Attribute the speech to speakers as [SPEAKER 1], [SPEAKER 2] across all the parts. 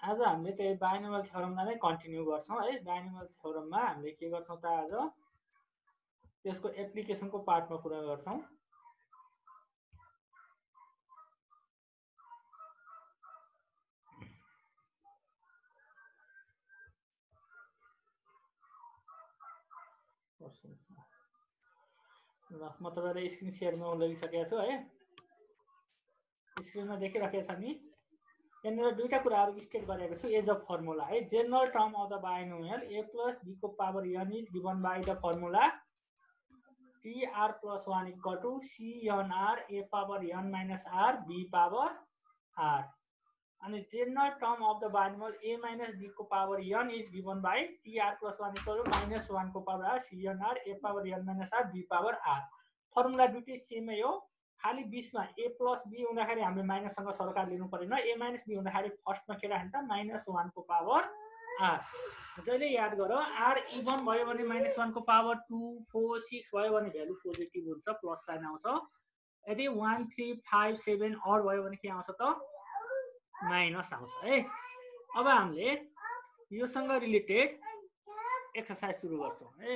[SPEAKER 1] आज हामीले त्यही बाइनोमियल थ्योरमलाई नै कन्टिन्यू गर्छौँ है। बाइनोमियल थ्योरममा हामीले के गर्छौँ त आज त्यसको एप्लिकेसनको पार्टमा कुरा गर्छौँ। ल म तपाईहरुलाई स्क्रिन शेयरमा लगिसकेको छु है। स्क्रिनमा देखिराखेको छ नि। यहाँनिर दुईटा कुराहरु स्टेट गरेको छु एज अ फर्मुला है। General term of the binomial a plus b को power n is given by the formula tr plus 1 equal to cnr a power n minus r b power r. And the general term of the binomial a minus b को power n is given by tr plus 1 equal to minus 1 को power r cnr a power n minus r b power r. Formula दुईटै सेमै हो, खाली 20 मा a plus b हुँदाखेरि हामीले minus सँग सरकार लिनु पर्दैन। a minus b हुँदाखेरि फर्स्टमा के राख्नु त minus 1 को पावर r। जहिले याद गरौ r इभन भयो भने minus 1 को पावर 2 4 6 भयो भने भ्यालु पोजिटिभ हुन्छ, प्लस साइन आउँछ। यदि 1 3 5 7 अड भयो भने के आउँछ त माइनस आउँछ है। अब हामीले योसँग रिलेटेड एक्सरसाइज सुरु गर्छौं है।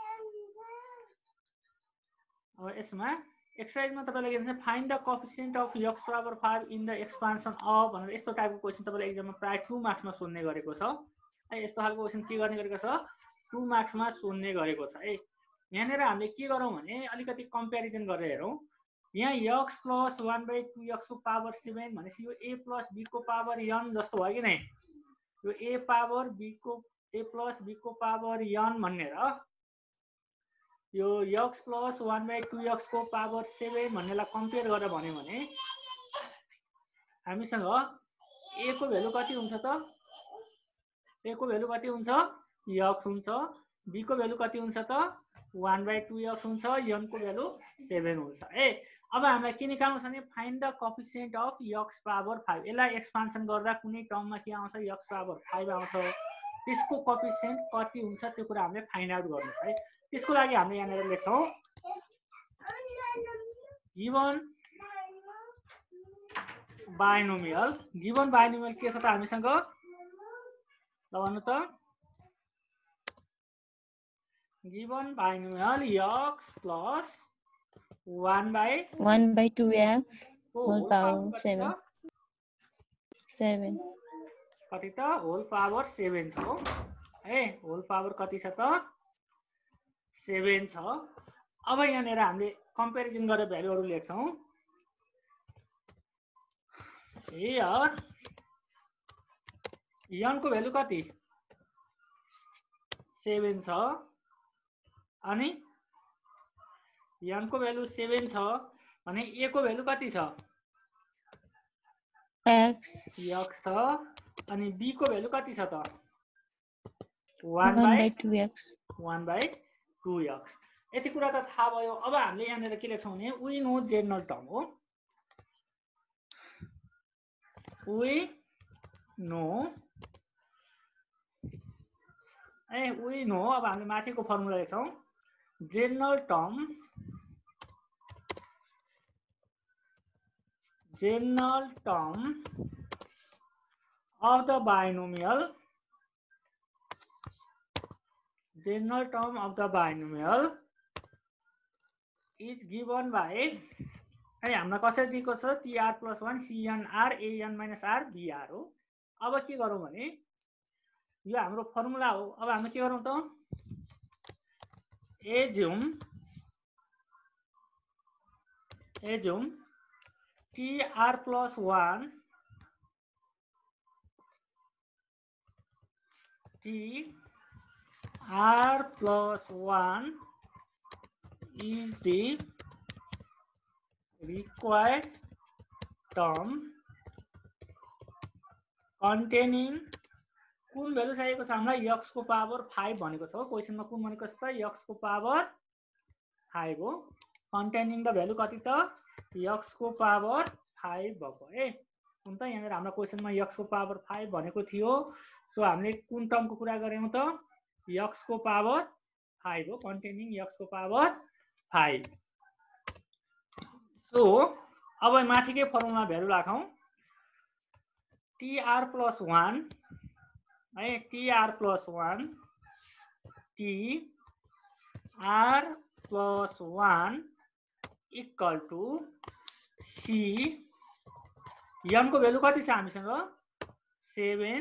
[SPEAKER 1] अब यसमा एक्सरसाइजमा तपाईलाई के भन्छ find the coefficient of x बराबर 5 इन द एक्सपान्सन अफ भनेर यस्तो टाइपको क्वेशन तपाईलाई एक्जाममा प्राय 2 मार्क्समा सोध्ने गरेको छ है। यस्तो खालको क्वेशन के गर्ने गरेको छ 2 मार्क्समा सोध्ने गरेको छ है। यहाँनेर हामीले के गरौँ भने अलिकति कम्प्यारिजन गरेर हेरौँ। यहाँ x plus 1/2x को पावर 7 भनेपछि यो a plus b को पावर n जस्तो भयो कि नै। यो a पावर b को a plus b को पावर n भनेर यो x plus 1/2x को पावर 7 भन्नेलाई कम्पेयर गरेर भन्यो भने हामीसँग a को भ्यालु कति हुन्छ त a को भ्यालु कति हुन्छ x हुन्छ, b को भ्यालु कति हुन्छ त 1/2x हुन्छ, n को भ्यालु 7 हुन्छ है। अब हामीलाई के निकाल्नु छ भने find the coefficient of x power 5। यसलाई एक्सपान्सन गर्दा कुनै टर्ममा के आउँछ x पावर 5 आउँछ। त्यसको कोएफिसिएन्ट कति हुन्छ त्यो कुरा हामीले फाइन्ड आउट गर्नु छ है। त्यसको लागि हामीले यहाँनिर लेख्छौं गिवन बाइनोमियल के छ त हामीसँग ल भन्नु त given binomial x plus
[SPEAKER 2] 1/2x whole power 7
[SPEAKER 1] कति त होल पावर 7 छ है। होल पावर कति छ त 7 छ। अब यहाँनिर हामीले कम्प्यारिजन गरेर भ्यालुहरु लेख्छौं। हियर n को भ्यालु कति 7 छ अनि n को भ्यालु 7 छ भने a को भ्यालु कति छ
[SPEAKER 2] x
[SPEAKER 1] छ अनि b को भ्यालु कति छ त 1/2x। यति कुरा त थाहा भयो। अब हामीले यहाँनिर के लेख्छौं भने वी नो जनरल टर्म हो। वी नो अब हामीले माथिको फर्मुला लेख्छौं general term of the binomial is given by है। हामीलाई कसरी दिएको छ tr plus 1 cnr an minus r br हो। अब के गरौँ भने यो हाम्रो फर्मुला हो। अब हामी के गरौँ त assume tr plus 1 is the required term containing कुन भ्यालु चाहिएको छ हामीलाई x को पावर 5 भनेको छ। क्वेशनमा कुन भनेको छ त x को पावर 5 हो। कन्टेनिङ द भ्यालु कति त x को पावर 5 भएको है। हुन त यहाँनिर हाम्रो क्वेशनमा x को पावर 5 भनेको थियो। सो हामीले कुन टर्मको कुरा गर्यौं त x को पावर 5 हो। कन्टेनिङ x को पावर 5। सो अब माथिकै फर्मुलामा भ्यालु राखौं। TR plus 1 है TR plus 1 TR plus 1 equal to C m को भ्यालु कति छ हामीसँग 7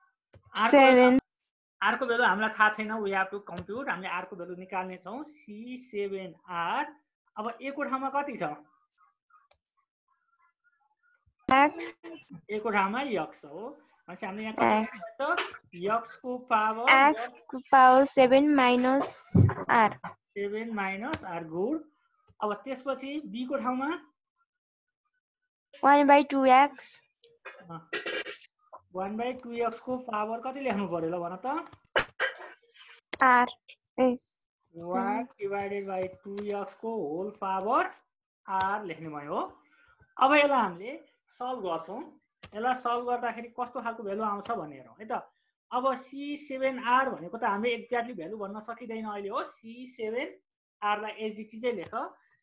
[SPEAKER 1] r को भ्यालु हामीलाई थाहा छैन वी हैव टु कम्प्युट हामीले r को भ्यालु निकाल्ने छौं C7r अब a को ठाउँमा कति छ
[SPEAKER 2] x
[SPEAKER 1] a को ठाउँमा x हो भनेपछि हामीले यहाँ कति त x को power
[SPEAKER 2] 7 minus r
[SPEAKER 1] 7 minus r good अब त्यसपछि b को ठाउँमा
[SPEAKER 2] 1/2x
[SPEAKER 1] 1/2x को पावर कति लेख्नु पर्यो ल भन त
[SPEAKER 2] r is
[SPEAKER 1] 1 divided by 2x को होल पावर r लेख्ने भयो अब यसलाई हामीले सल्भ गर्छौं यसलाई सल्भ गर्दाखेरि कस्तो खालको भ्यालु आउँछ भन्ने हेरौं है त अब C7r भनेको त हामीले एक्ज्याक्टली भ्यालु भन्न सकिदैन अहिले हो C7r लाई एज इट इज लेख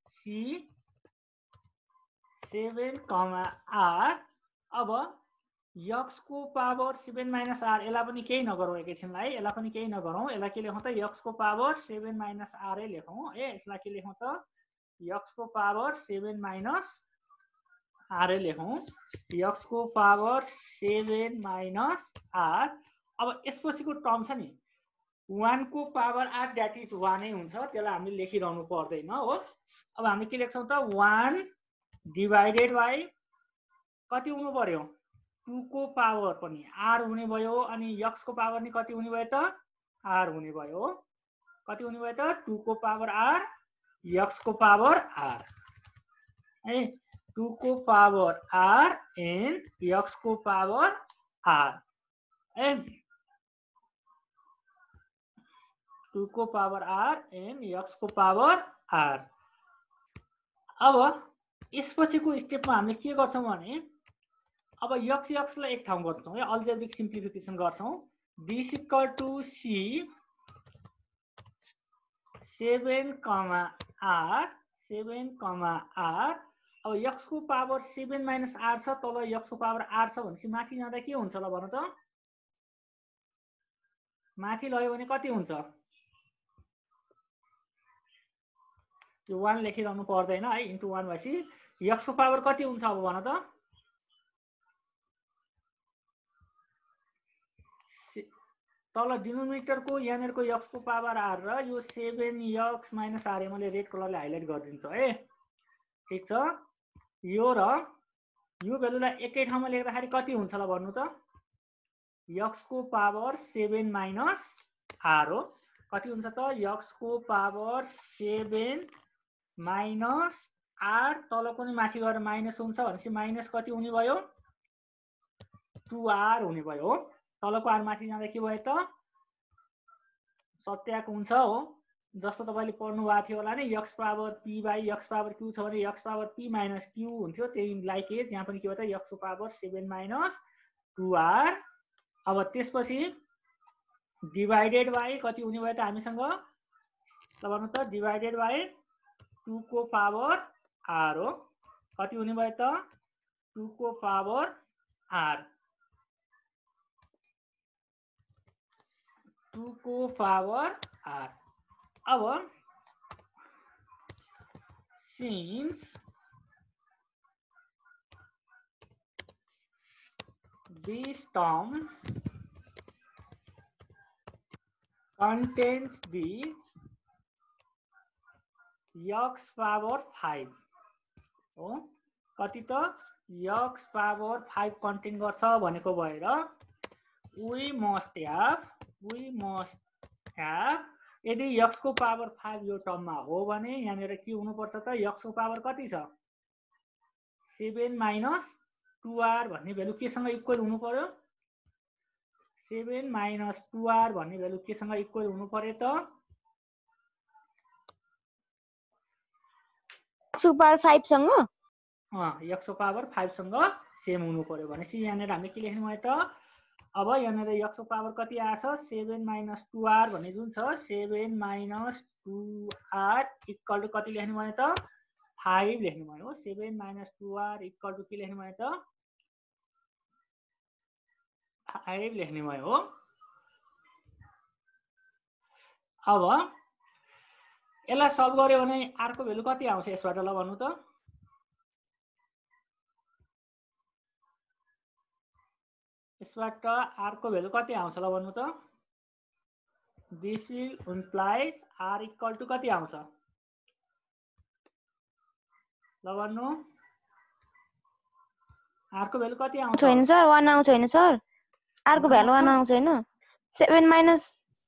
[SPEAKER 1] C7, r अब x को पावर 7 minus r यसलाई पनि केही नगरौं एकैछिनलाई यसलाई पनि केही नगरौं यसलाई के लेखौं त x को पावर 7 minus r लेखौं है यसलाई के लेखौं त x को पावर 7 minus r लेखौं x को पावर 7 minus r अब यसपछिको टर्म छ नि 1 को पावर r दैट इज 1 नै हुन्छ त्यसलाई हामीले लेखिरहनु पर्दैन हो अब हामी के लेख्छौं त 1 डिवाइडेड बाइ कति हुनु पर्यो 2 को पावर पनि r हुने भयो अनि x को पावर नि कति हुने भयो त r हुने भयो कति हुने भयो त 2 को पावर r x को पावर r है 2 को पावर r and x को पावर r है 2 को पावर r and x को पावर r अब यसपछिको स्टेपमा हामीले के गर्छौं भने अब x लाई एक ठाउँ गर्छौं है अल्जेब्रिक सिम्प्लिफिकेसन गर्छौं this equal to c 7, r 7, r अब x को पावर 7 minus r छ तल x को पावर r छ भनेपछि माथि जाँदा के हुन्छ ल भन त माथि लयो भने कति हुन्छ यो 1 लेखिरहनु पर्दैन है इन्टु 1 भएपछि x को पावर कति हुन्छ अब भन त तल डिनोमिनेटर को यहाँनेर को x को पावर r र यो 7x minus r मैले रेड कलरले हाइलाइट गरिदिन्छु है ठीक छ यो र यो भ्यालुलाई एकै ठाउँमा लेख्दाखेरि कति हुन्छ ल भन्नु त x को पावर 7 minus r हो कति हुन्छ त x को पावर 7 minus r तलको नि माथि गएर माइनस हुन्छ भनेपछि माइनस कति हुने भयो 2r हुने भयो तलको r माथि जाँदा के भयो त सत्याक हुन्छ हो जस्तो तपाईले पढ्नु भएको थियो होला नि x power p by x power q छ भने x power p minus q हुन्थ्यो त्यही लाइक एज यहाँ पनि के भयो त x को पावर 7 minus 2r अब त्यसपछि डिवाइडेड बाइ कति हुने भयो त हामीसँग ल भन्नु त डिवाइडेड बाइ 2 को पावर r हो कति हुने भयो त 2 को पावर r 2 को पावर r अब since this term contains the x power 5 हो कति त x power 5 कन्टेन गर्छ भनेको भएर we must have यदि x को पावर 5 यो टर्ममा हो भने यहाँनेर के हुनु पर्छ त x को पावर कति छ 7 minus 2r भन्ने भ्यालु केसँग इक्वल हुनु पर्यो 7 minus 2r भन्ने भ्यालु केसँग इक्वल हुनु पर्यो त
[SPEAKER 2] x पावर 5 सँग
[SPEAKER 1] x पावर 5 सँग सेम हुनु पर्यो भनेपछि यहाँनेर हामीले के लेख्नु भयो त अब यहाँनेर x पावर कति आछ 7 minus 2r भन्ने जुन छ 7 minus 2r इक्वल टु कति लेख्नु भयो त 5 लेख्नु भयो 7 minus 2r इक्वल टु के लेख्नु भयो त 5 लेख्ने भयो हो। अब यसलाई सल्भ गर्यो भने r को भ्यालु कति आउँछ यसबाट ल भन्नु त। यसबाट r को भ्यालु कति आउँछ ल भन्नु त। This implies r equal to कति आउँछ ल भन्नु। r को भ्यालु कति आउँछ
[SPEAKER 2] छैन सर 1 आउँछ हैन सर। r को भ्यालु 1 आउँछ हैन। 7 माइनस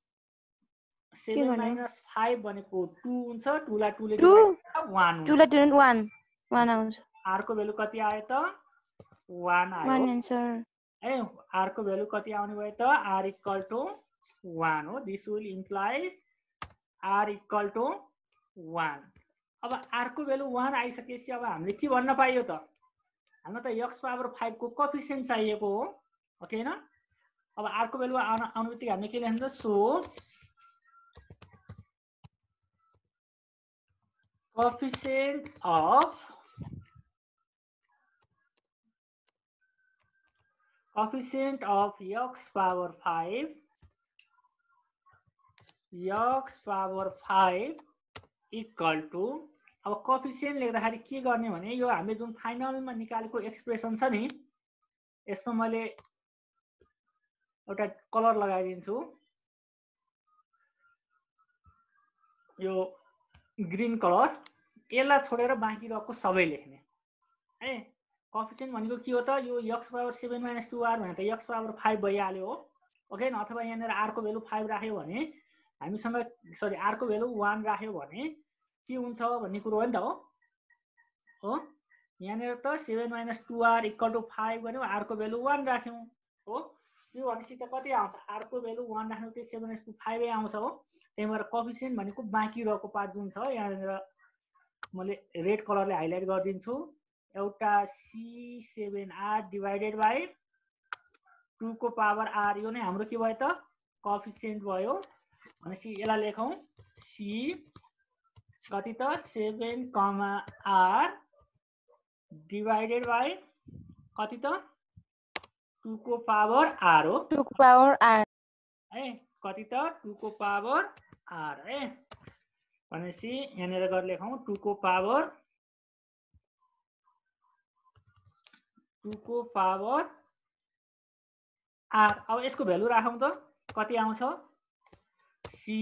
[SPEAKER 1] 7 माइनस 5 भनेको 2 हुन्छ। 2 लाई 2 ले
[SPEAKER 2] 2
[SPEAKER 1] 1 हुन्छ।
[SPEAKER 2] 2 लाई 2 1 आउँछ।
[SPEAKER 1] r को भ्यालु कति आयो त 1 आयो
[SPEAKER 2] 1 आन्सर
[SPEAKER 1] है। r को भ्यालु कति आउने भयो त r इक्वल टु 1 हो। This will implies r equal to 1। अब r को भ्यालु 1 आइसकेपछि अब हामीले के भन्न पाइयो त। हाम्रो त x पावर 5 को कोएफिसिएन्ट चाहिएको हो ओके हैन। अब r को भ्यालु आउनु बित्तिकै हामीले के लेख्नु त so coefficient of x power 5 equal to. अब कोएफिसिएन्ट लेख्दाखेरि के गर्ने भने यो हामीले जुन फाइनलमा निकालेको एक्सप्रेसन छ नि यसमा मैले एउटा कलर लगाइदिन्छु। यो ग्रीन कलर यसलाई छोडेर बाँकी रहेको सबै लेख्ने है। कोएफिसिएन्ट भनेको के हो त यो x पावर 7 माइनस 2r भने त x पावर 5 भइहाल्यो हो ओके न। अथवा यहाँनिर r को भ्यालु 5 राख्यो भने हामीसँग सरी r को भ्यालु 1 राख्यो भने के हुन्छ भन्ने कुरो हो नि त हो। यहाँनिर त 7 माइनस 2r इक्वल टु 5 गर्यो r को भ्यालु 1 राख्यौं हो। त्यो भनेपछि त कति आउँछ r को भ्यालु 1 राख्नु चाहिँ 7 माइनस 2 5 आउँछ हो। त्यही भएर कोएफिसिएन्ट भनेको बाँकी रहेको पार्ट जुन छ यहाँनिर मैले रेड कलरले हाइलाइट गरिदिन्छु। एउटा c7r डिवाइडेड बाइ 2 को पावर r यो नै हाम्रो के भयो त कोएफिसिएन्ट भयो। भनेपछि यसलाई लेखौं c कति त 7, r डिवाइडेड बाइ कति त 2 को पावर r हो।
[SPEAKER 2] 2 को पावर r
[SPEAKER 1] है कति त 2 को पावर r है। भनेपछि यहाँनिर गरेर लेखौं 2 को पावर r। अब यसको भ्यालु राखौं त कति आउँछ c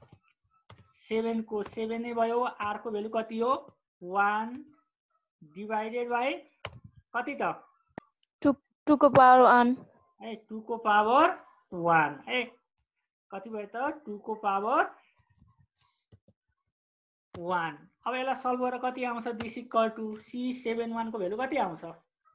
[SPEAKER 1] 7 को 7 नै भयो। r को भ्यालु कति हो 1 डिवाइडेड बाइ कति त
[SPEAKER 2] 2 को पावर 1
[SPEAKER 1] है 2 को पावर 1 है। कति भयो त 2 को पावर 1। अब यसलाई सल्भ गरेर कति आउँछ दिस इक्वल टु c71 को भ्यालु कति आउँछ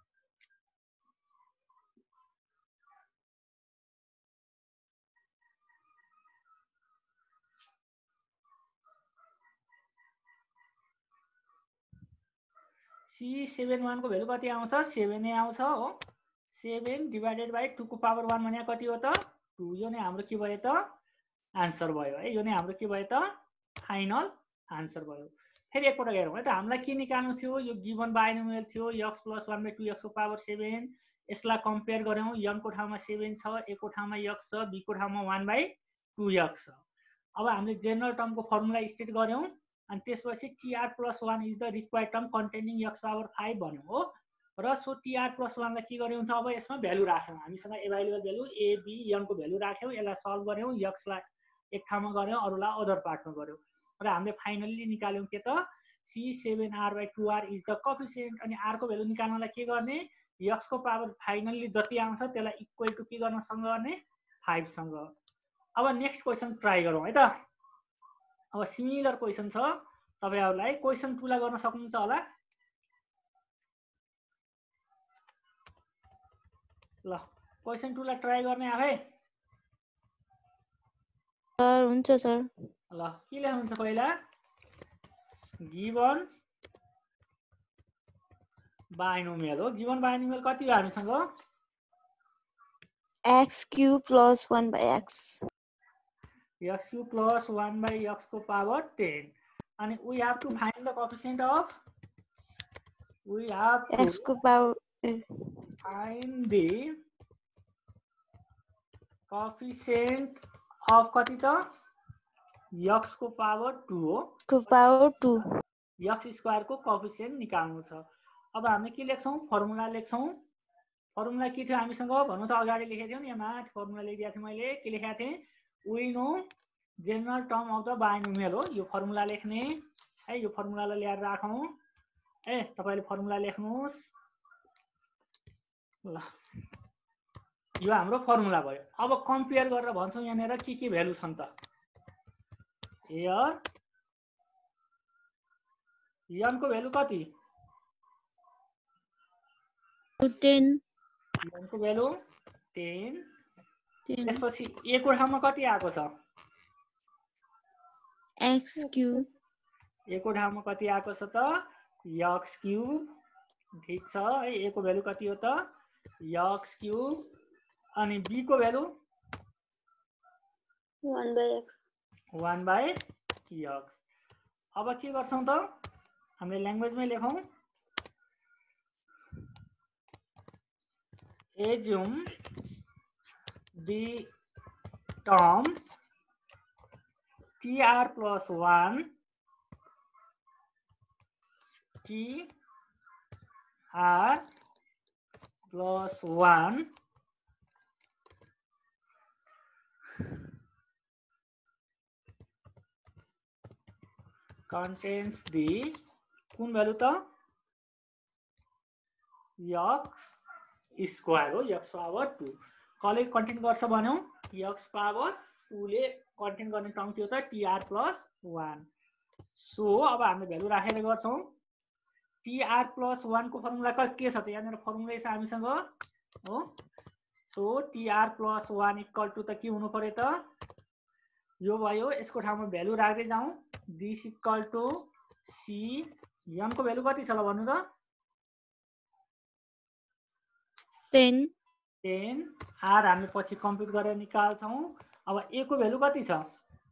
[SPEAKER 1] c71 को भ्यालु कति आउँछ 7 नै आउँछ हो। 7 डिवाइडेड बाइ 2 को पावर 1 भने कति हो त 2। यो नै हाम्रो के भयो त आन्सर भयो है। यो नै हाम्रो के भयो त फाइनल आन्सर भयो। फेरि एकपटक हेरौँ है त। हामीलाई के निकाल्नु थियो यो गिवन बाइनोमियल थियो x + 1/2 x को पावर 7। यसलाई कम्पेयर गर्यौं m को ठाउँमा 7 छ a को ठाउँमा x छ b को ठाउँमा 1/2x छ। अब हामीले जेनरल टर्मको फर्मुला स्टेट गर्यौं अनि त्यसपछि tr + 1 is the required term containing x power 5 भन्यौं हो। र सो tr + 1 लाई के गर्यौं त अब यसमा भ्यालु राख्यौं। हामीसँग available value a b m को भ्यालु राख्यौं। यसलाई सल्भ गर्यौं x लाई एक ठाउँमा गर्यौं अरुलाई अदर पार्टमा गर्यौं र हामीले फाइनली निकाल्यौं के त c7r/2r इज द कोएफिसिएन्ट। अनि r को भ्यालु निकाल्नलाई के गर्ने x को पावर फाइनली जति आउँछ त्यसलाई इक्वल टु के गर्न सँग गर्ने 5 सँग। अब नेक्स्ट क्वेशन ट्राई गरौँ है त। अब सिमिलर क्वेशन छ तपाईहरुलाई। क्वेशन 2 ला गर्न सक्नुहुन्छ होला ल। क्वेशन 2 ला ट्राई गर्ने आफै
[SPEAKER 2] सर हुन्छ सर।
[SPEAKER 1] ल के लेख्नुहुन्छ पहिला गिवन बाइनोमियल हो। गिवन बाइनोमियल कति हो हामीसँग
[SPEAKER 2] x³ + 1/x
[SPEAKER 1] x³ + 1/x को power 10 and we have to find the coefficient of
[SPEAKER 2] x को power
[SPEAKER 1] find the coefficient of कति त x को पावर 2 हो
[SPEAKER 2] को पावर 2
[SPEAKER 1] x स्क्वायर को कोएफिसिएन्ट निकाल्नु छ अब हामी के लेख्छौं फर्मुला लेख्छौं फर्मुला के थियो हामीसँग भन्नु त अगाडि लेखेको थियौ नि यहाँ माथि फर्मुला लेखिदिएको थिएँ मैले के लेखेको थिएँ we know general term of the binomial हो यो फर्मुला लेख्ने है यो फर्मुलालाई ल्याएर राखौं ए तपाईले फर्मुला लेख्नुस् ल यो हाम्रो फर्मुला भयो अब कम्पेयर गरेर भन्छौं यहाँनेर के भ्यालु छन् त हियर n को भ्यालु कति
[SPEAKER 2] 10
[SPEAKER 1] n को भ्यालु 10 त्यसपछि a को ठाउँमा कति आएको छ
[SPEAKER 2] x क्यूब
[SPEAKER 1] a को ठाउँमा कति आएको छ त x क्यूब ठीक छ है a को भ्यालु कति हो त x क्यूब अनि b को भ्यालु 1/x अब के गर्छौं त हामीले ल्याङ्ग्वेजमै लेखौं assume the term tr plus 1 tr plus 1 contains the कुन भ्यालु त x स्क्वायर हो x पावर 2 कले कन्टेन गर्छ भन्यौ x पावर 2 ले कन्टेन गर्ने टर्म के हो त tr plus 1 सो अब हामीले भ्यालु राखेर गर्छौं tr plus 1 को फर्मुला के छ त यहाँनेर फर्मुला छ हामीसँग हो so tr plus 1 equal to त के हुनु पर्यो त यो भयो यसको ठाउँमा भ्यालु राख्दै जाउँ this equal to c n को भ्यालु कति छ ल भन्नु त
[SPEAKER 2] 10
[SPEAKER 1] r हामी पछि कम्प्युट गरेर निकाल्छौं अब a को भ्यालु कति छ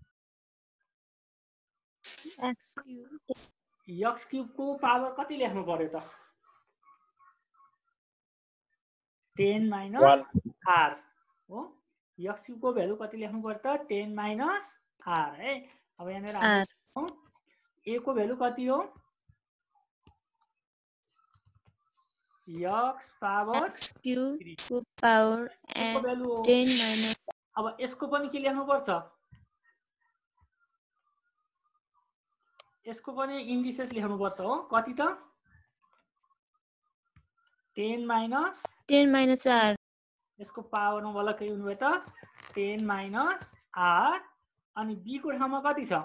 [SPEAKER 2] x
[SPEAKER 1] क्यूब को पावर कति लेख्नु पर्यो त 10 माइनस r हो x क्यूब को भ्यालु कति लेख्नु पर्यो त 10 माइनस r है अब यहाँनेर हामी a को भ्यालु कति हो x पावर
[SPEAKER 2] x क्यूब को पावर 10 माइनस
[SPEAKER 1] अब यसको पनि के लेख्नु पर्छ यसको पनि इन्डिसेस लेख्नु पर्छ हो कति त 10 माइनस
[SPEAKER 2] r
[SPEAKER 1] यसको पावरमा बल्ल के हुनु भयो त 10 माइनस r अनि b को ठाउँमा कति छ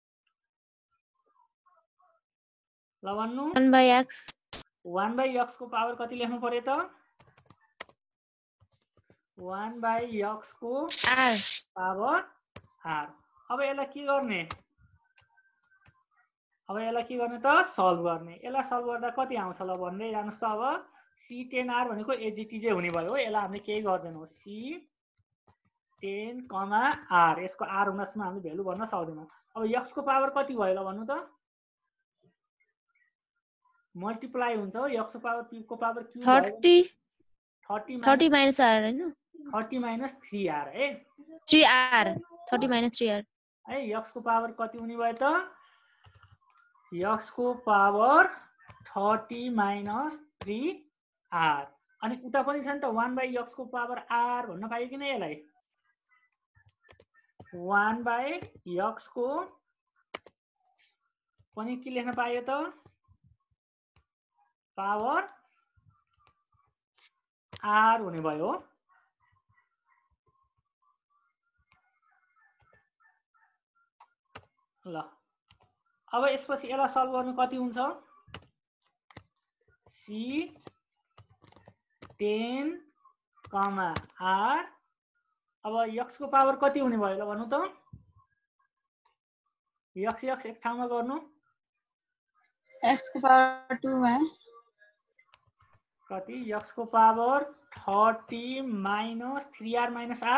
[SPEAKER 1] ल भन्नु 1/x को पावर कति लेख्नु पर्यो त 1/x को
[SPEAKER 2] r
[SPEAKER 1] पावर r अब यसलाई के गर्ने त सल्भ गर्ने यसलाई सल्भ गर्दा कति आउँछ ल भन्दै जानुस् त अब c10r भनेको एजिटिजै हुने भयो हो यसलाई हामीले केही गर्दैनौं c10 r यसको r हुनसम्म हामीले भ्यालु भन्न सक्दैनौं अब x को पावर कति भयो ल भन्नु त मल्टिप्लाई हुन्छ हो x को पावर p को पावर q
[SPEAKER 2] 30 माइनस r हैन
[SPEAKER 1] 30 माइनस 3r है
[SPEAKER 2] 3r 30 माइनस 3r
[SPEAKER 1] है x को पावर कति हुने भयो त x को पावर 30 माइनस 3r अनि उता पनि छ नि त 1/x को पावर r भन्न पाइयो कि नै यसलाई 1/x को पनि के लेख्न पाइयो त पावर r हुने भयो ल अब यसपछि यसलाई सल्भ गर्नु कति हुन्छ c10 r अब x को पावर कति हुने भयो ल भन्नु त x एक ठाउँमा गर्नु
[SPEAKER 3] x को पावर 2 मा
[SPEAKER 1] कति x को power 30 minus 3r minus r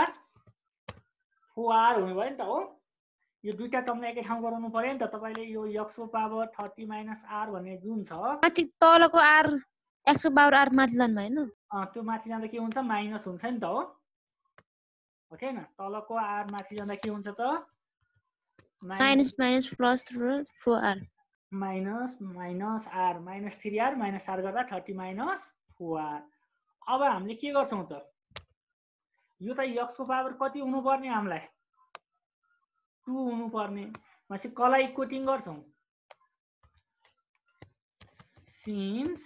[SPEAKER 1] 4r हुने भयो नि त हो यो दुईटा टर्मलाई एकै ठाउँ गराउनु पर्यो नि त तपाईले यो x को पावर 30 माइनस r भन्ने जुन छ
[SPEAKER 2] माथि तलको r x को पावर r माथि लानु भएन
[SPEAKER 1] त्यो माथि जाँदा के हुन्छ माइनस हुन्छ नि त हो ओके न तलको r माथि जाँदा के हुन्छ त
[SPEAKER 2] minus minus plus 4r
[SPEAKER 1] minus minus r minus 3r minus r गर्दा 30 माइनस 4r अब हामीले के गर्छौं त यो त x को पावर कति हुनु पर्ने हामीलाई 2 हुनु पर्ने भनेपछि कलाई इक्वेटिङ गर्छौं since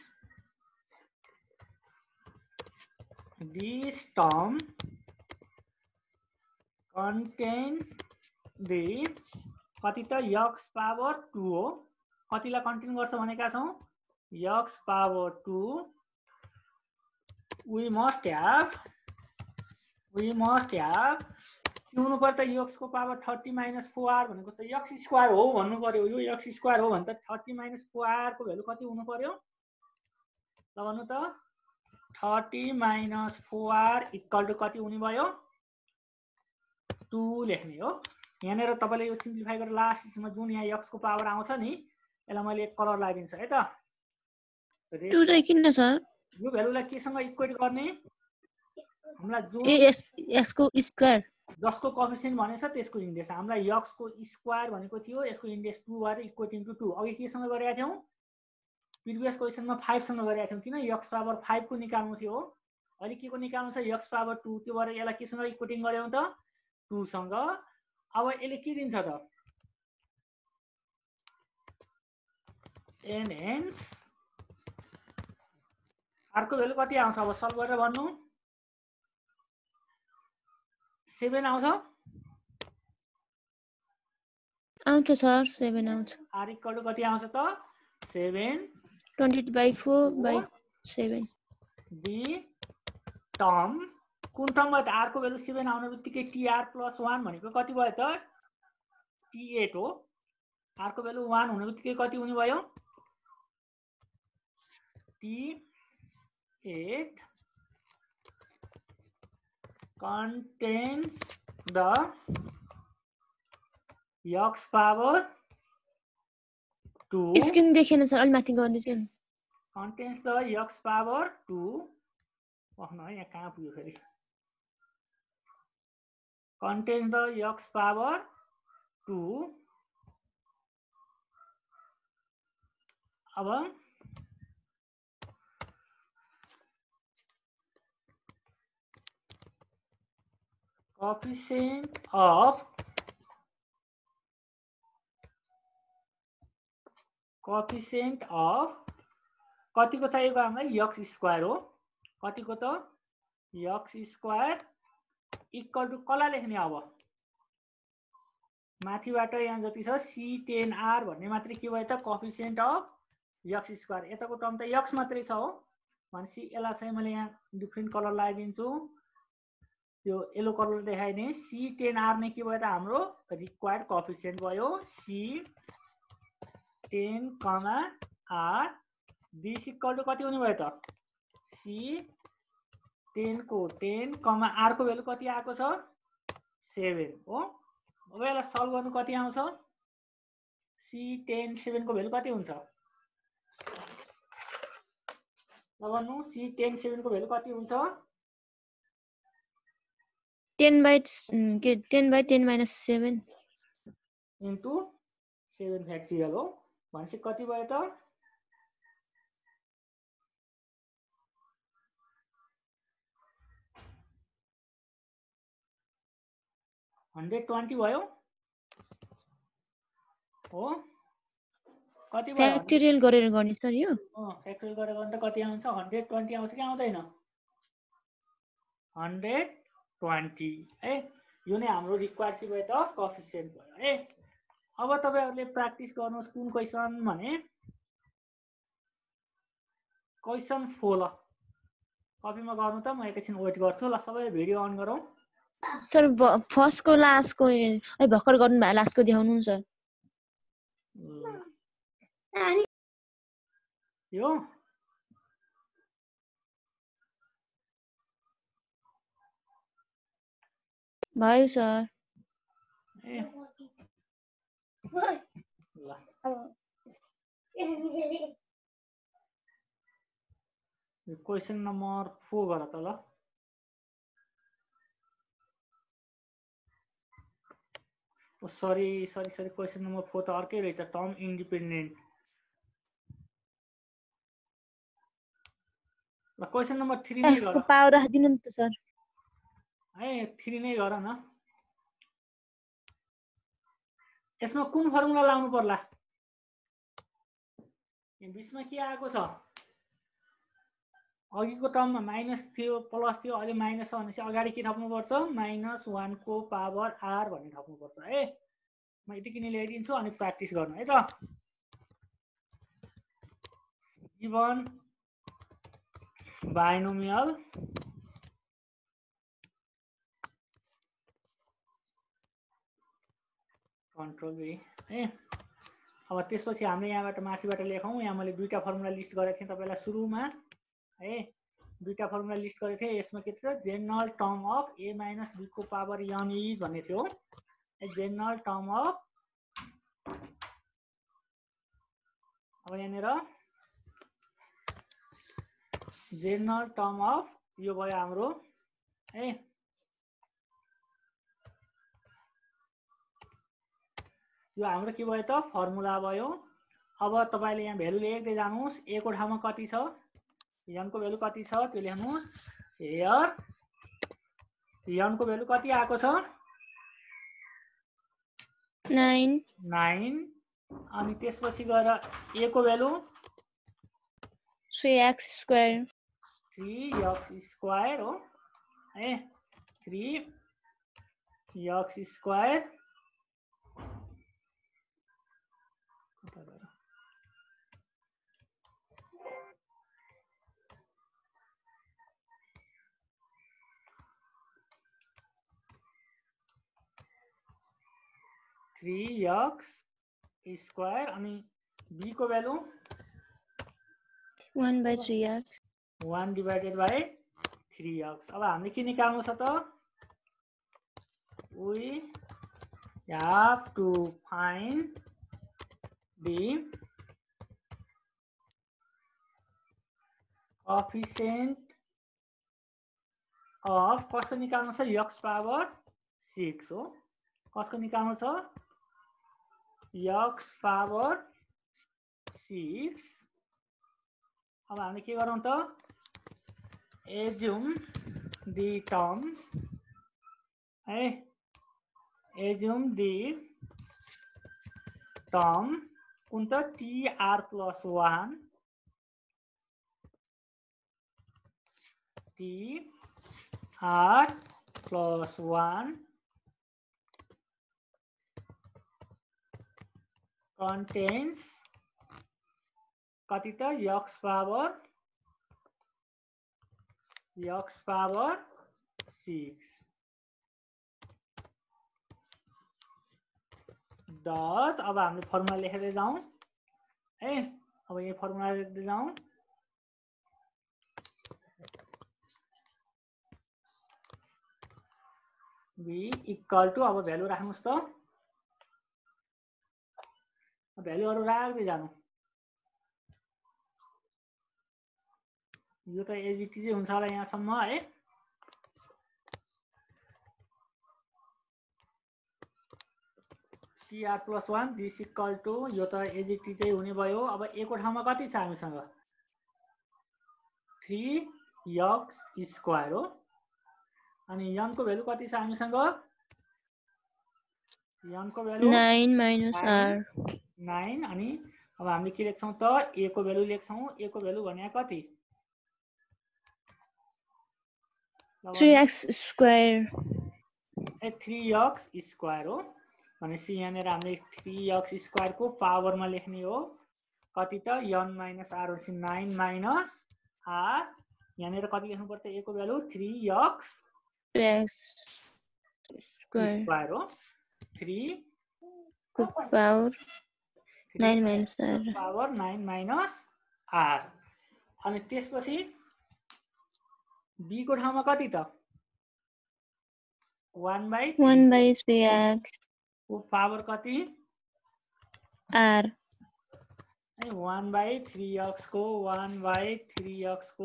[SPEAKER 1] this term contains the कति त x पावर 2 हो कतिलाई कन्टेन गर्छ भनेका छौं x power 2 we must have के हुनु पर्यो त x को पावर 30 माइनस 4r भनेको त x स्क्वायर हो भन्नु पर्यो यो x स्क्वायर हो भने त 30 माइनस 4r को भ्यालु कति हुनु पर्यो ल भन्नु त 30 माइनस 4r इक्वल टु कति हुने भयो 2 लेख्ने हो यहाँनेर तपाईले यो सिम्प्लिफाई गरेर लास्टमा जुन यहाँ x को पावर आउँछ नि यसलाई मैले एक कलर लगाइदिन्छु है त
[SPEAKER 2] 2 चाहिँ किन सर
[SPEAKER 1] यो भ्यालुलाई केसँग इक्वेट गर्ने हामीलाई जुन
[SPEAKER 2] x को स्क्वायर
[SPEAKER 1] जसको कोएफिसिएन्ट भनेछ त्यसको इन्डेक्स हामीलाई x को स्क्वायर भनेको थियो यसको इन्डेक्स 2 भएर इक्वेटिङ टु 2 अघि केसँग गरेका थियौ प्रिभियस क्वेशनमा 5 सँग गरेका थियौ किन x पावर 5 को निकाल्नु थियो अहिले के को निकाल्नु छ x पावर 2 त्यो भएर यसलाई केसँग इक्वेटिङ गर्यौ त 2 सँग अब यसले के दिन्छ त n hence अर्को भ्यालु कति आउँछ अब सल्भ गरेर भन्नु 7 आउँछ
[SPEAKER 2] सर 7 आउँछ
[SPEAKER 1] r इक्वल टु कति आउँछ त 7
[SPEAKER 2] 20/4/7
[SPEAKER 1] the term कुन टर्ममा त r को भ्यालु 7 आउने बित्तिकै tr + 1 भनेको कति भयो त t8 हो r को भ्यालु 1 हुने बित्तिकै कति हुने भयो t8 contains the x power 2
[SPEAKER 2] screen देखेन सर अलि माथि गर्ने चाहिँ
[SPEAKER 1] contains the x power 2 न यहाँ कहाँ पुग्यो फेरि contains the x power 2 अब coefficient of कतिको चाहिएको हामीलाई x स्क्वायर हो कतिको त x स्क्वायर इक्वल टु कला लेख्ने अब माथिबाट यहाँ जति छ c10r भन्ने मात्रै के भयो त कोएफिसिएन्ट अफ x स्क्वायर यताको टर्म त x मात्रै छ हो भनेपछि यसलाई चाहिँ मैले यहाँ डिफरेन्ट कलर लगाइदिन्छु यो येलो कलर देखाइने c10r नै के भयो त हाम्रो रिक्वायर्ड कोएफिसिएन्ट भयो c10, r this equal to कति हुने भयो त c10 को 10, r को भ्यालु कति आएको छ 7 हो अब यसलाई सल्भ गर्नु कति आउँछ c10 7 को भ्यालु कति हुन्छ ल भन्नु c10 7 को भ्यालु कति हुन्छ
[SPEAKER 2] 10/10 - 7
[SPEAKER 1] इन्टु 7 फ्याक्टोरियल हो भनेपछि कति भयो त 120 भयो हो कति भयो
[SPEAKER 2] फ्याक्टोरियल गरेर गर्ने सर यो
[SPEAKER 1] फ्याक्टोरियल गरेर गर्दा कति आउँछ 120 आउँछ कि आउँदैन 120 है यो नै हाम्रो रिक्वायर्ड के भयो त कोएफिसिएन्ट भयो है अब तपाईहरुले प्र्याक्टिस गर्नुस् कुन क्वेशन भने क्वेशन 4 ल कपीमा गर्नु त म एकैछिन वेट गर्छु ल सबै भिडियो अन गरौँ
[SPEAKER 2] सर फर्स्ट को लास्ट को भर्खर गर्नु भयो लास्ट को देखाउनु सर
[SPEAKER 1] यो
[SPEAKER 2] भयो सर
[SPEAKER 1] क्वेशन नम्बर 4 गर त ल सरी क्वेसन नम्बर 4 त अर्कै रहेछ टर्म इन्डिपेन्डेन्ट ल क्वेसन नम्बर 3 नै
[SPEAKER 2] x
[SPEAKER 1] गर
[SPEAKER 2] को पावर राखिदिनु नि त सर
[SPEAKER 1] है 3 नै गर न यसमा कुन फर्मुला लाउनु पर्ला बीचमा के आएको छ अघिको टर्ममा माइनस थियो प्लस थियो अहिले माइनस छ भनेपछि अगाडि के थप्नु पर्छ -1 को पावर r भन्ने थप्नु पर्छ है म यति किन ल्याइदिन्छु अनि प्र्याक्टिस गर्नु है त गिवन बाइनोमियल कन्ट्रोल बी है अब त्यसपछि हामीले यहाँबाट माथिबाट लेखौँ यहाँ मैले दुईटा फर्मुला लिस्ट गरेको थिएँ तपाईलाई सुरुमा है दुईटा फर्मुला लिस्ट गरेको थिएँ यसमा के थियो general term of a - b को पावर n इज भन्ने थियो जेनरल टर्म अफ अब यहाँनिर जेनरल टर्म अफ यो भयो हाम्रो है यो हाम्रो के भयो त फर्मुला भयो अब तपाईले यहाँ भ्यालु लेख्दै जानुस् a को ठाउँमा कति छ n को भ्यालु कति छ त्यो लेख्नुस् हियर n को भ्यालु कति आएको छ
[SPEAKER 2] 9
[SPEAKER 1] अनि त्यसपछि गएर a को value
[SPEAKER 2] 3x square
[SPEAKER 1] 3x square हो है 3x स्क्वायर 3x स्क्वायर अनि b को value
[SPEAKER 2] 1/3x
[SPEAKER 1] 1 divided by 3x अब हामीले के निकाल्नु छ त we have to find the coefficient of कसको निकाल्नु छ x पावर 6 हो कसको निकाल्नु छ x पावर 6 अब हामीले के गरौँ त assume the term है assume the term कुन त tr plus 1 tr plus 1 contains कति त x पावर 6 10 अब हामीले फर्मुला लेख्दै जाउँ है अब यो फर्मुला लेख्दै जाउँ b इक्वल टु अब भ्यालु राख्नुस् त भ्यालुहरु राख्दै जानु यो त एजिटी हुन्छ होला यहाँसम्म है tr plus 1 this equal to यो त एजिटी चाहिँ हुने भयो अब a को ठाउँमा कति छ हामीसँग 3x स्क्वायर हो अनि n को भ्यालु कति छ हामीसँग n को भ्यालु
[SPEAKER 2] 9 - r
[SPEAKER 1] 9 अनि अब हामीले के लेख्छौं त a को भ्यालु लेख्छौं a को भ्यालु भने कति
[SPEAKER 2] 3x स्क्वायर
[SPEAKER 1] 3x स्क्वायर हो भनेपछि यहाँनिर हामीले 3x स्क्वायर को पावरमा लेख्ने हो कति त n - r भनेपछि 9 - r यहाँनिर कति लेख्नु पर्छ a को भ्यालु 3x स्क्वायर हो 3
[SPEAKER 2] को पावर 9 - r
[SPEAKER 1] पावर 9 - r अनि त्यसपछि b को ठाउँमा कति त 1/3x को पावर कति
[SPEAKER 2] r
[SPEAKER 1] 1/3x को 1/3x को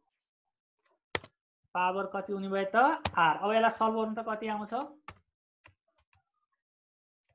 [SPEAKER 1] पावर कति हुने भयो त r अब यसलाई सल्भ गर्नु त कति आउँछ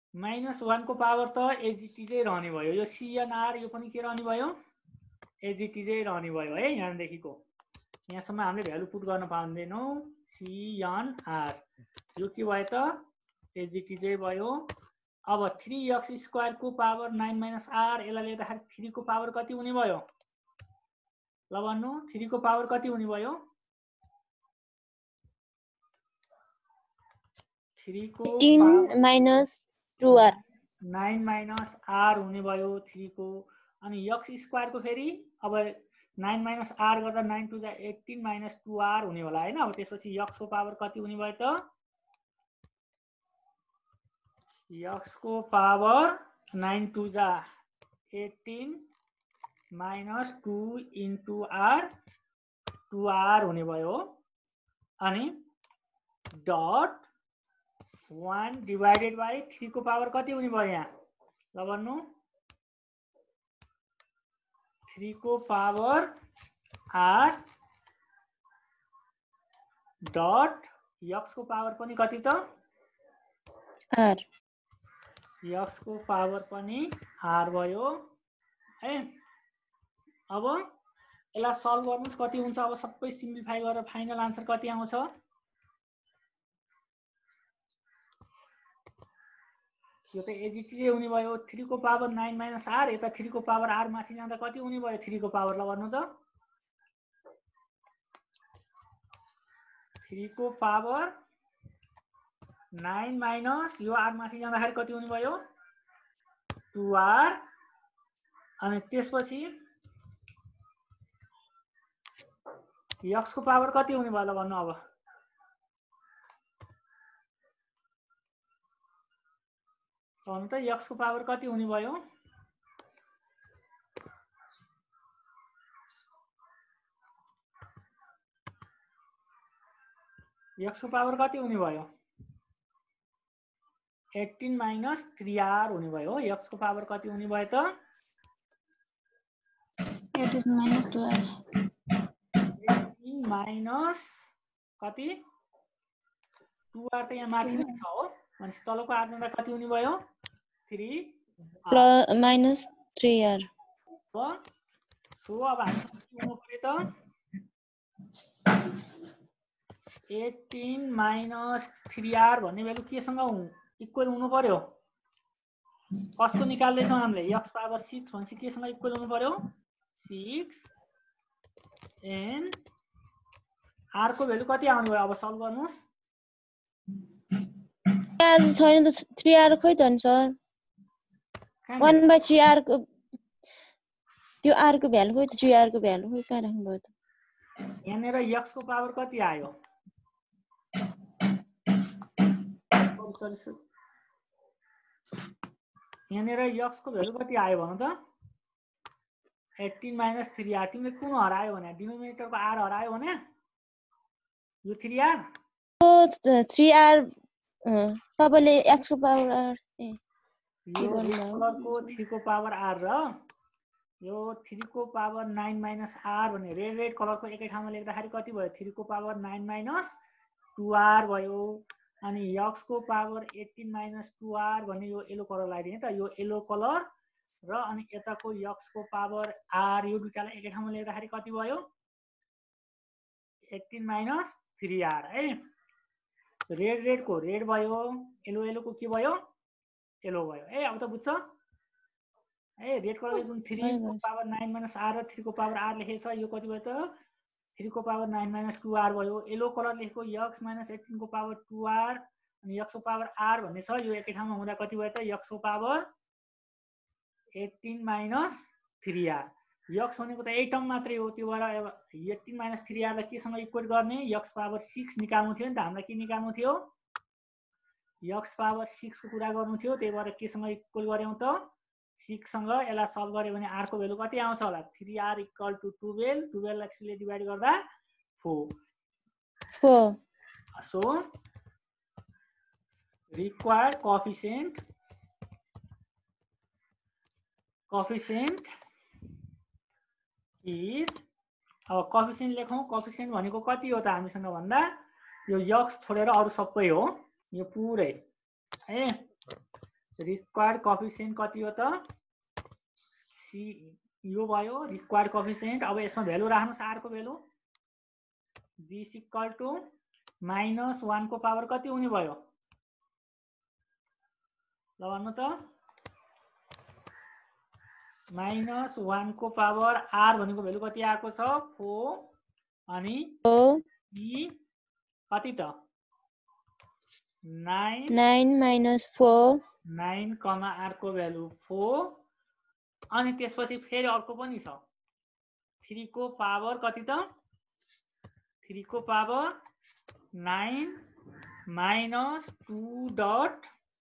[SPEAKER 1] -1 को पावर त एजिटी चाहिँ रहने भयो। यो CNR यो पनि के रहने भयो? एजिटी चाहिँ रहने भयो है। यहाँदेखिको यहाँसम्म हामीले भ्यालु पुट गर्न पाउँदैनौँ। CNR यो के भयो त? एजिटी चाहिँ भयो। अब 3x² को पावर 9 - r यसलाई लेख्दाखेरि 3 को पावर कति हुने भयो? ल भन्नु 3 को पावर कति हुने भयो? 3 को पावर
[SPEAKER 2] -2r
[SPEAKER 1] 9 - r हुने भयो 3 को। अनि x² को फेरि अब 9 - r गर्दा 9 2 जा 18 - 2r हुने होला हैन। अब त्यसपछि x को पावर कति हुने भयो त? x को पावर 9 2 जा 18 - 2 * r 2r हुने भयो। अनि डट 1 डिवाइडेड बाई 3 को पावर कति हुने भयो यहाँ? ल भन्नु 3 को पावर r डट x को पावर पनि कति त?
[SPEAKER 2] r
[SPEAKER 1] x को पावर पनि r भयो है। अब यसलाई सल्भ गर्नुस् कति हुन्छ? अब सबै सिम्प्लिफाई गरेर फाइनल आन्सर कति आउँछ? यो त एजिटी हुने भयो। 3 को पावर 9 - r यता 3 को पावर r माथि जाँदा कति हुने भयो? 3 को पावर ल भन्नु त 3 को पावर 9 - यो r माथि जाँदाखेरि कति हुने भयो? 2r। अनि त्यसपछि x को पावर कति हुने भयो? ल भन्नु अब भन्नु त x को पावर कति हुने भयो? x को पावर कति हुने भयो? 18 - 3r हुने भयो। x को पावर कति हुने भयो त?
[SPEAKER 3] 18 - 2r
[SPEAKER 1] 18 कति 2r त यहाँ माथि नै छ हो। भनेपछि तलको r जाँदा कति हुने भयो? 3
[SPEAKER 2] -3r
[SPEAKER 1] सो अब हामी के हुनु पर्यो त? 18 - 3r भन्ने भ्यालु केसँग इक्वल हुनु पर्यो? कसको निकाल्दैछौँ हामीले? x पावर 6 भनेपछि केसँग इक्वल हुनु पर्यो? 6 n r को भ्यालु कति आउने भयो? अब सल्भ गर्नुस्।
[SPEAKER 2] छैन त 3r खोइ त नि सर। 1/3r को त्यो r को भ्यालु खोइ त 3r को भ्यालु खोइ कहाँ राख्नु भयो त?
[SPEAKER 1] यहाँनिर x को पावर कति आयो? यहाँनिर x को भ्यालु कति आयो भन्नु त? 18 - 3r। तिमीले कुन हरायो भने? डिनोमिनेटरको r हरायो भने यो 3r
[SPEAKER 2] 3r तपाईले x को पावर r
[SPEAKER 1] यो कलरको 3 को पावर r र यो 3 को पावर 9 - r भने रेड कलरको एकै ठाउँमा लेख्दाखेरि कति भयो? 3 को पावर 9 - 2r भयो। अनि x को पावर 18 - 2r भन्ने यो येलो कलर लगाइदिएँ त। यो येलो कलर र अनि यताको x को पावर r यो दुईटालाई एकै ठाउँमा लेख्दाखेरि कति भयो? 18 - 3r है। रेड को रेड भयो, येलो को के भयो? येलो भयो है। अब त बुझ्छ है। रेड कलरले जुन 3 को पावर 9 - r र 3 को पावर r लेखेछ यो कति भयो त? 3 को पावर 9 - 2r भयो। येलो कलर लेखेको x - 18 को पावर 2r अनि x को पावर r भन्ने छ। यो एकै ठाउँमा हुँदा कति भयो त? x को पावर 18 - 3r। x भनेको त 8 टर्म मात्रै हो। त्यो भएर 18 - 3r लाई केसँग इक्वल गर्ने? x पावर 6 निकाल्नु थियो नि त। हामीलाई के निकाल्नु थियो? x पावर 6 को कुरा गर्नु थियो। त्यही भएर केसँग इक्वल गर्यौं त? 6 सँग यसलाई सल्भ गर्यो भने r को भ्यालु कति आउँछ होला? 3r = 12। 12 लाई 3 ले डिवाइड गर्दा 4। सो रिक्वायर्ड कोएफिसिएन्ट इज अब कोएफिसिएन्ट लेखौं। कोएफिसिएन्ट भनेको कति हो त हामीसँग भन्दा यो x छोडेर अरु सबै हो। यो पुरै है रिक्वायर्ड कोएफिसिएन्ट कति हो त सी यो भयो रिक्वायर्ड कोएफिसिएन्ट अब यसमा भ्यालु राख्नुस् r को भ्यालु दिस इक्वल टु -1 को पावर कति हुने भयो ल भन्नु त -1 को पावर r भनेको भ्यालु कति आएको छ 4 अनि e कति त 9
[SPEAKER 2] 9 - 4
[SPEAKER 1] 9 कमा r को भ्यालु 4 अनि त्यसपछि फेरि अर्को पनि छ 3 को पावर कति त 3 को पावर 9 - 2.4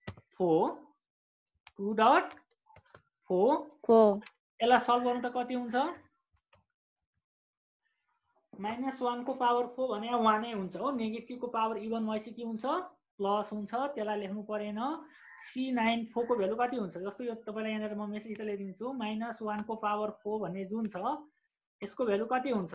[SPEAKER 1] यसलाई सल्भ गर्नु त कति हुन्छ -1 को पावर 4 भने 1 नै हुन्छ हो नेगेटिभ को पावर इभन भएपछि के हुन्छ प्लस हुन्छ त्यसलाई लेख्नु परेन C94 को भ्यालु कति हुन्छ जस्तो यो तपाईलाई यहाँनिर म मेसेज लेखिदिन्छु -1 को पावर 4 भन्ने जुन छ यसको भ्यालु कति हुन्छ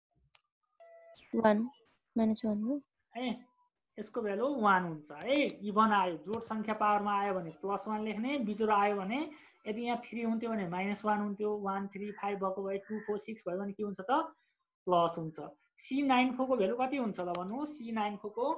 [SPEAKER 2] 1 -1 हो
[SPEAKER 1] है यसको भ्यालु 1 हुन्छ है इभन आयो जोड संख्या पावरमा आयो भने +1 लेख्ने बिजोड आयो भने यदि यहाँ 3 हुन्थ्यो भने -1 हुन्थ्यो 1 3 5 भएको भए 2 4 6 भयो भने के हुन्छ त प्लस हुन्छ C94 को भ्यालु कति हुन्छ ल भन्नु C94 को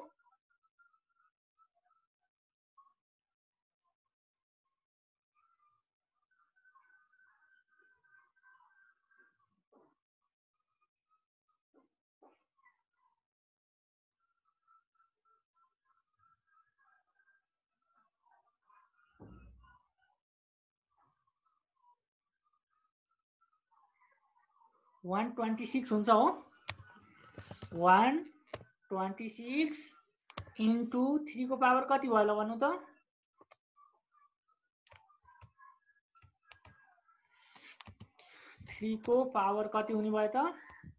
[SPEAKER 1] 126 हुन्छ हो 126 इन्टु 3 को पावर कति भयो ल भन्नु त 3 को पावर कति हुने भयो त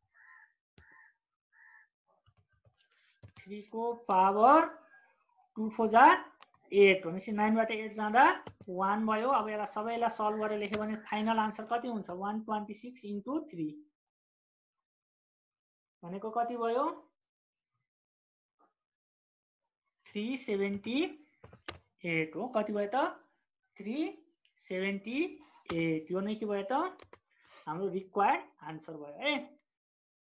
[SPEAKER 1] 3 को पावर 2 4 जा 8 भनेपछि 9 बाट 8 जाँदा 1 भयो अब यसलाई सबैलाई सल्भ गरेर लेख्यो भने फाइनल आन्सर कति हुन्छ 126 इन्टु 3 भनेको कति भयो 378 हो कति भयो त 378 यो नै के भयो त हाम्रो रिक्वायर्ड आन्सर भयो है